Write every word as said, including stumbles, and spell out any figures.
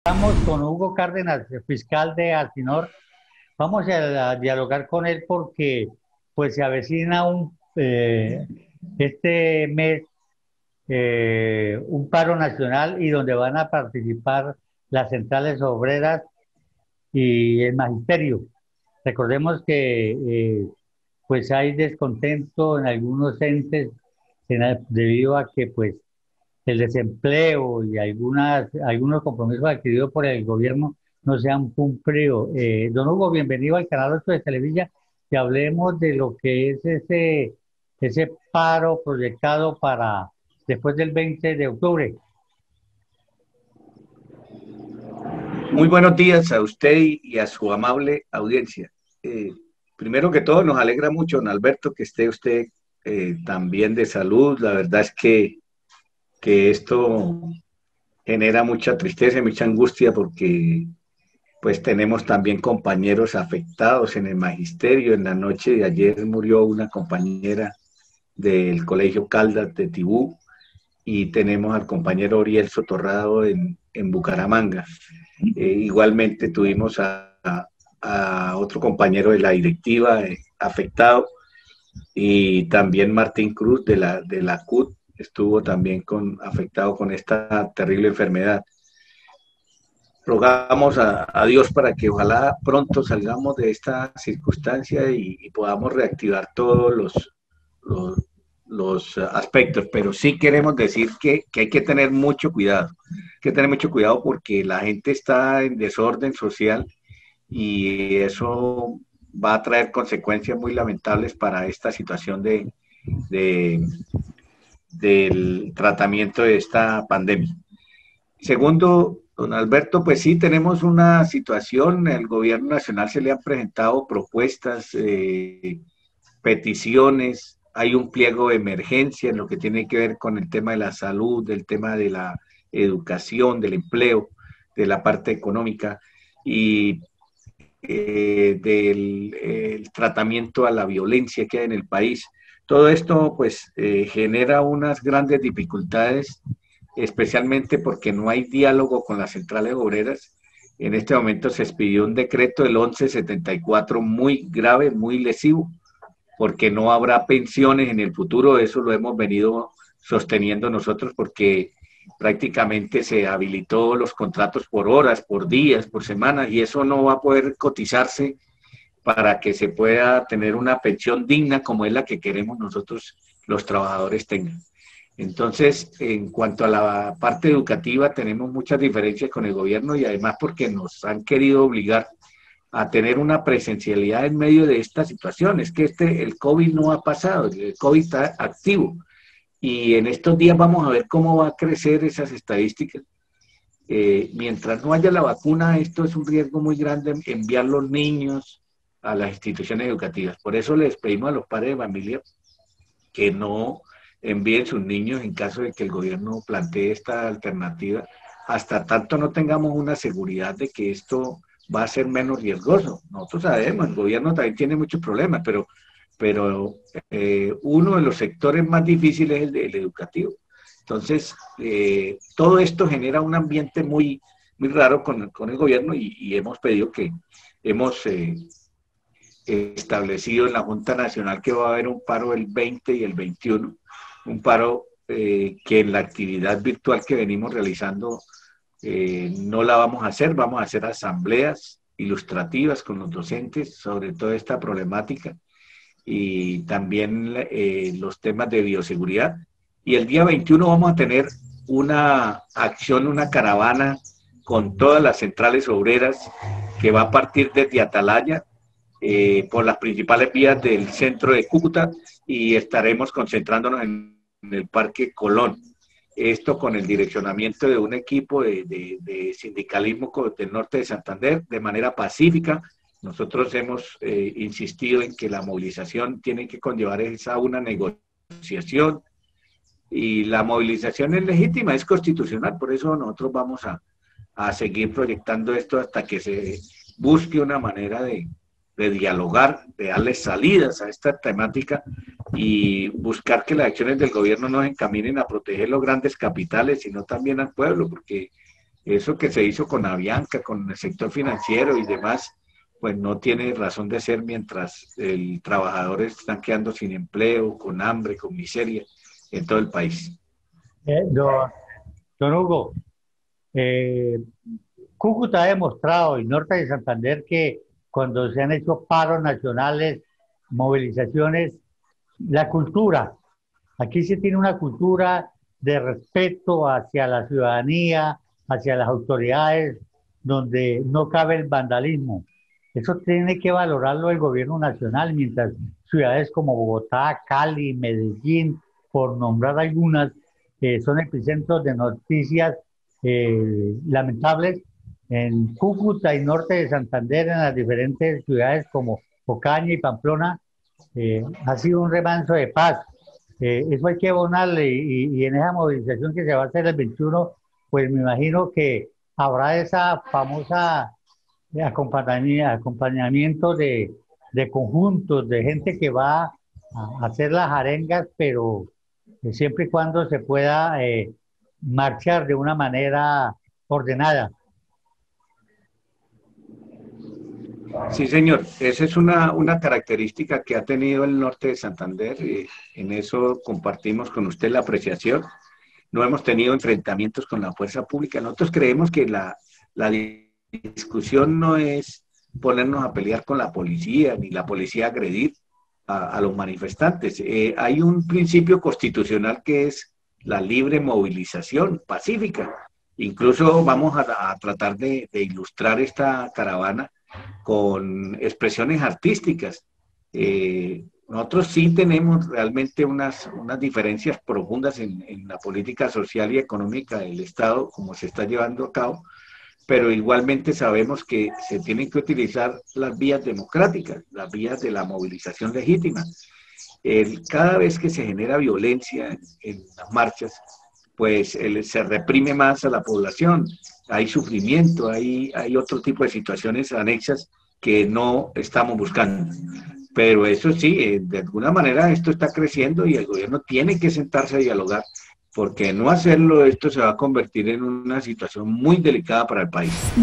Estamos con Hugo Cárdenas, fiscal de Altinor. Vamos a, a dialogar con él porque pues se avecina un, eh, este mes eh, un paro nacional y donde van a participar las centrales obreras y el magisterio. Recordemos que eh, pues hay descontento en algunos entes en el- debido a que pues el desempleo y algunas, algunos compromisos adquiridos por el gobierno no se han cumplido. Eh, don Hugo, bienvenido al canal ocho de Televilla y hablemos de lo que es ese, ese paro proyectado para después del veinte de octubre. Muy buenos días a usted y a su amable audiencia. Eh, Primero que todo, nos alegra mucho, don Alberto, que esté usted eh, también de salud. La verdad es que, que esto genera mucha tristeza y mucha angustia porque pues tenemos también compañeros afectados en el magisterio. En la noche de ayer murió una compañera del Colegio Caldas de Tibú y tenemos al compañero Oriel Sotorrado en, en Bucaramanga. Eh, igualmente tuvimos a, a, a, otro compañero de la directiva eh, afectado y también Martín Cruz de la, de la C U T estuvo también con, afectado con esta terrible enfermedad. Rogamos a, a Dios para que ojalá pronto salgamos de esta circunstancia y, y podamos reactivar todos los, los, los aspectos, pero sí queremos decir que, que hay que tener mucho cuidado, hay que tener mucho cuidado porque la gente está en desorden social y eso va a traer consecuencias muy lamentables para esta situación de, de, del tratamiento de esta pandemia. Segundo, don Alberto, pues sí, tenemos una situación, el gobierno nacional se le han presentado propuestas, eh, peticiones, hay un pliego de emergencia en lo que tiene que ver con el tema de la salud, del tema de la educación, del empleo, de la parte económica y eh, del el tratamiento a la violencia que hay en el país. Todo esto pues eh, genera unas grandes dificultades, especialmente porque no hay diálogo con las centrales obreras. En este momento se expidió un decreto del once setenta y cuatro muy grave, muy lesivo, porque no habrá pensiones en el futuro. Eso lo hemos venido sosteniendo nosotros porque prácticamente se habilitó los contratos por horas, por días, por semanas, y eso no va a poder cotizarse para que se pueda tener una pensión digna como es la que queremos nosotros los trabajadores tengan. Entonces, en cuanto a la parte educativa, tenemos muchas diferencias con el gobierno y además porque nos han querido obligar a tener una presencialidad en medio de esta situación. Es que este, el COVID no ha pasado, el COVID está activo y en estos días vamos a ver cómo va a crecer esas estadísticas. Eh, mientras no haya la vacuna, esto es un riesgo muy grande enviar los niños a las instituciones educativas. Por eso les pedimos a los padres de familia que no envíen sus niños en caso de que el gobierno plantee esta alternativa, hasta tanto no tengamos una seguridad de que esto va a ser menos riesgoso. Nosotros sabemos, el gobierno también tiene muchos problemas, pero, pero eh, uno de los sectores más difíciles es el, el educativo. Entonces, eh, todo esto genera un ambiente muy, muy raro con, con el gobierno y, y hemos pedido que hemos eh, establecido en la Junta Nacional que va a haber un paro el veinte y el veintiuno, un paro eh, que en la actividad virtual que venimos realizando eh, no la vamos a hacer, vamos a hacer asambleas ilustrativas con los docentes sobre toda esta problemática y también eh, los temas de bioseguridad. Y el día veintiuno vamos a tener una acción, una caravana con todas las centrales obreras que va a partir desde Atalaya eh, por las principales vías del centro de Cúcuta y estaremos concentrándonos en, en el Parque Colón. Esto con el direccionamiento de un equipo de, de, de sindicalismo del norte de Santander de manera pacífica. Nosotros hemos eh, insistido en que la movilización tiene que conllevar esa una negociación y la movilización es legítima, es constitucional, por eso nosotros vamos a, a seguir proyectando esto hasta que se busque una manera de, de dialogar, de darle salidas a esta temática y buscar que las acciones del gobierno no se encaminen a proteger los grandes capitales, sino también al pueblo, porque Eso que se hizo con Avianca, con el sector financiero y demás, pues no tiene razón de ser mientras el trabajadores están quedando sin empleo, con hambre, con miseria en todo el país. Eh, don, don Hugo, eh, Cúcuta ha demostrado, y Norte de Santander, que cuando se han hecho paros nacionales, movilizaciones, la cultura, aquí se tiene una cultura de respeto hacia la ciudadanía, hacia las autoridades, donde no cabe el vandalismo. Eso tiene que valorarlo el gobierno nacional, mientras ciudades como Bogotá, Cali, Medellín, por nombrar algunas, eh, son epicentros de noticias eh, lamentables. En Cúcuta y norte de Santander, en las diferentes ciudades como Ocaña y Pamplona, eh, ha sido un remanso de paz. Eh, eso hay que abonarle y, y en esa movilización que se va a hacer el veintiuno, pues me imagino que habrá esa famosa acompañamiento, acompañamiento de, de conjuntos, de gente que va a hacer las arengas, pero siempre y cuando se pueda eh, marchar de una manera ordenada. Sí, señor. Esa es una, una característica que ha tenido el norte de Santander. Y en eso compartimos con usted la apreciación. No hemos tenido enfrentamientos con la fuerza pública. Nosotros creemos que la, la discusión no es ponernos a pelear con la policía, ni la policía agredir a, a los manifestantes. Eh, hay un principio constitucional que es la libre movilización pacífica. Incluso vamos a, a tratar de, de ilustrar esta caravana con expresiones artísticas. Eh, nosotros sí tenemos realmente unas, unas diferencias profundas en, en la política social y económica del Estado, como se está llevando a cabo, pero igualmente sabemos que se tienen que utilizar las vías democráticas, las vías de la movilización legítima. El, cada vez que se genera violencia en, en las marchas, pues el, se reprime más a la población, hay sufrimiento, hay, hay otro tipo de situaciones anexas que no estamos buscando. Pero eso sí, eh, de alguna manera esto está creciendo y el gobierno tiene que sentarse a dialogar, porque no hacerlo esto se va a convertir en una situación muy delicada para el país.